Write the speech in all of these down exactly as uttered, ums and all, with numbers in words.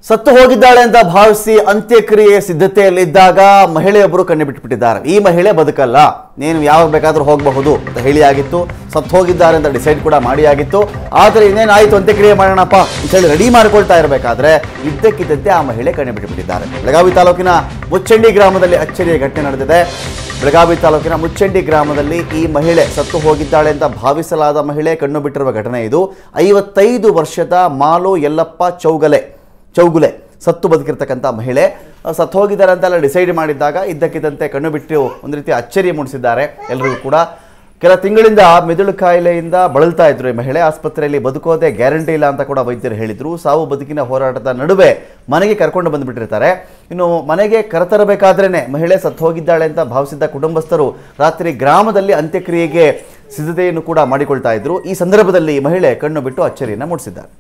ಸತ್ತು ಹೋಗಿದ್ದಾಳೆ ಅಂತ ಭಾವಿಸಿ ಅಂತ್ಯಕ್ರಿಯೆ ಸಿದ್ಧತೆಯಲ್ಲಿದ್ದಾಗ ಮಹಿಳೆಯೊಬ್ಬರು ಕಣ್ಣು ಬಿಟ್ಟುಬಿಟ್ಟಿದ್ದಾರೆ. ಈ ಮಹಿಳೆ ಬದುಕಲ್ಲ, ನೀನು ಯಾವಾಗ ಬೇಕಾದರೂ ಹೋಗಬಹುದು ಅಂತ ಹೇಳಿ ಆಗಿತ್ತು. ಸತ್ತು ಹೋಗಿದ್ದಾರೆ ಅಂತ ಡಿಸೈಡ್ ಕೂಡ ಮಾಡಿ ಆಗಿತ್ತು. ಆದರೆ ಇನ್ನೇನಾಯಿತು, ಅಂತ್ಯಕ್ರಿಯೆ ಮಾಡೋಣಪ್ಪ ಅಂತ ಹೇಳಿ ರೆಡಿ ಮಾಡ್ಕೊಳ್ತಾ ಇರಬೇಕಾದ್ರೆ ಇದ್ದಕ್ಕಿದ್ದಂತೆ ಆ ಮಹಿಳೆ ಕಣ್ಣು ಬಿಟ್ಟುಬಿಟ್ಟಿದ್ದಾರೆ. ಬೆಳಗಾವಿ ತಾಲೂಕಿನ ಮುಚ್ಚಂಡಿ ಗ್ರಾಮದಲ್ಲಿ ಅಚ್ಚರಿಯ ಘಟನೆ ನಡೆದಿದೆ. ಬೆಳಗಾವಿ ತಾಲೂಕಿನ ಮುಚ್ಚಂಡಿ ಗ್ರಾಮದಲ್ಲಿ ಈ ಮಹಿಳೆ ಸತ್ತು ಹೋಗಿದ್ದಾಳೆ ಅಂತ ಭಾವಿಸಲಾದ ಮಹಿಳೆ ಕಣ್ಣು ಬಿಟ್ಟಿರುವ ಘಟನೆ ಇದು. ಐವತ್ತೈದು ವರ್ಷದ ಮಾಲು ಯಲ್ಲಪ್ಪ ಚೌಗಲೆ ಚೌಗುಲೆ ಸತ್ತು ಬದುಕಿರ್ತಕ್ಕಂಥ ಮಹಿಳೆ ಸತ್ತು ಹೋಗಿದ್ದಾರೆ ಅಂತೆಲ್ಲ ಡಿಸೈಡ್ ಮಾಡಿದ್ದಾಗ ಇದ್ದಕ್ಕಿದ್ದಂತೆ ಕಣ್ಣು ಬಿಟ್ಟು ಒಂದು ರೀತಿ ಅಚ್ಚರಿ ಮೂಡಿಸಿದ್ದಾರೆ ಎಲ್ಲರಿಗೂ ಕೂಡ. ಕೆಲ ತಿಂಗಳಿಂದ ಮೆದುಳು ಕಾಯಿಲೆಯಿಂದ ಬಳಲ್ತಾ ಇದ್ರು ಈ ಮಹಿಳೆ. ಆಸ್ಪತ್ರೆಯಲ್ಲಿ ಬದುಕೋದೇ ಗ್ಯಾರಂಟಿ ಇಲ್ಲ ಅಂತ ಕೂಡ ವೈದ್ಯರು ಹೇಳಿದ್ರು. ಸಾವು ಬದುಕಿನ ಹೋರಾಟದ ನಡುವೆ ಮನೆಗೆ ಕರ್ಕೊಂಡು ಬಂದುಬಿಟ್ಟಿರ್ತಾರೆ. ಇನ್ನು ಮನೆಗೆ ಕರೆತರಬೇಕಾದ್ರೇನೆ ಮಹಿಳೆ ಸತ್ತು ಹೋಗಿದ್ದಾಳೆ ಅಂತ ಭಾವಿಸಿದ್ದ ಕುಟುಂಬಸ್ಥರು ರಾತ್ರಿ ಗ್ರಾಮದಲ್ಲಿ ಅಂತ್ಯಕ್ರಿಯೆಗೆ ಸಿದ್ಧತೆಯನ್ನು ಕೂಡ ಮಾಡಿಕೊಳ್ತಾ ಇದ್ರು. ಈ ಸಂದರ್ಭದಲ್ಲಿ ಮಹಿಳೆ ಕಣ್ಣು ಬಿಟ್ಟು ಅಚ್ಚರಿಯನ್ನು ಮೂಡಿಸಿದ್ದಾರೆ.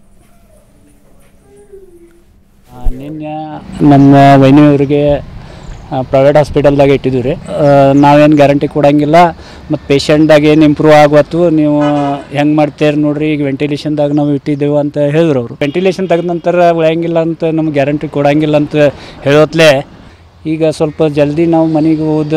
ನಿನ್ನೆ ನಮ್ಮ ವೈನಿಯವರಿಗೆ ಪ್ರೈವೇಟ್ ಹಾಸ್ಪಿಟಲ್ದಾಗ ಇಟ್ಟಿದ್ದೀವಿ ರೀ. ನಾವೇನು ಗ್ಯಾರಂಟಿ ಕೊಡೋಂಗಿಲ್ಲ, ಮತ್ತು ಪೇಷಂಟ್ದಾಗ ಏನು ಇಂಪ್ರೂವ್ ಆಗುವತ್ತು ನೀವು ಹೆಂಗೆ ಮಾಡ್ತೀರಿ ನೋಡಿರಿ, ಈಗ ವೆಂಟಿಲೇಷನ್ದಾಗ ನಾವು ಇಟ್ಟಿದ್ದೆವು ಅಂತ ಹೇಳಿದ್ರು ಅವರು. ವೆಂಟಿಲೇಷನ್ ತೆಗೆದ ನಂತರ ಉಳಿಯಂಗಿಲ್ಲ ಅಂತ ನಮ್ಗೆ ಗ್ಯಾರಂಟಿ ಕೊಡೋಂಗಿಲ್ಲ ಅಂತ ಹೇಳೋತ್ಲೆ ಈಗ ಸ್ವಲ್ಪ ಜಲ್ದಿ ನಾವು ಮನೆಗೆ ಹೋದ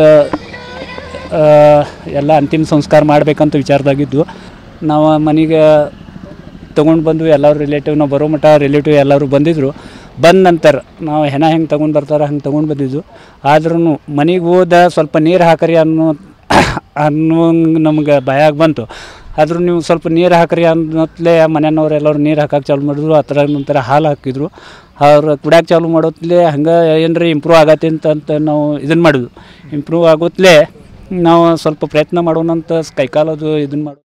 ಎಲ್ಲ ಅಂತಿಮ ಸಂಸ್ಕಾರ ಮಾಡಬೇಕಂತ ವಿಚಾರದಾಗಿದ್ದು ನಾವು ಮನೆಗೆ ತೊಗೊಂಡು ಬಂದು ಎಲ್ಲರೂ ರಿಲೇಟಿವ್ ನಾವು ಬರೋ ಮಟ್ಟ ರಿಲೇಟಿವ್ ಎಲ್ಲರೂ ಬಂದಿದ್ದರು. ಬಂದ ನಂತರ ನಾವು ಹೆಣ ಹೆಂಗೆ ತೊಗೊಂಡು ಬರ್ತಾರೆ ಹಂಗೆ ತೊಗೊಂಡು ಬಂದಿದ್ದು. ಆದ್ರೂ ಮನೆಗೆ ಹೋದ ಸ್ವಲ್ಪ ನೀರು ಹಾಕರಿ ಅನ್ನೋ ಅನ್ನೋ ನಮ್ಗೆ ಭಯಾಗಿ ಬಂತು. ಆದರೂ ನೀವು ಸ್ವಲ್ಪ ನೀರು ಹಾಕರಿ ಅನ್ನೋತ್ಲೇ ಮನೆಯವ್ರು ಎಲ್ಲರೂ ನೀರು ಹಾಕಕ್ಕೆ ಚಾಲು ಮಾಡಿದ್ರು. ಆ ಥರ ನಂತರ ಹಾಲು ಹಾಕಿದ್ರು. ಅವ್ರು ಕುಡ್ಯಾಕೆ ಚಾಲು ಮಾಡೋತ್ಲೇ ಹಂಗೆ ಏನರ ಇಂಪ್ರೂವ್ ಆಗತ್ತೆ ಅಂತ ನಾವು ಇದನ್ನು ಮಾಡಿದ್ವು. ಇಂಪ್ರೂವ್ ಆಗೋತ್ಲೇ ನಾವು ಸ್ವಲ್ಪ ಪ್ರಯತ್ನ ಮಾಡೋಣ ಅಂತ ಕೈಕಾಲದು ಇದನ್ನು ಮಾಡೋದು.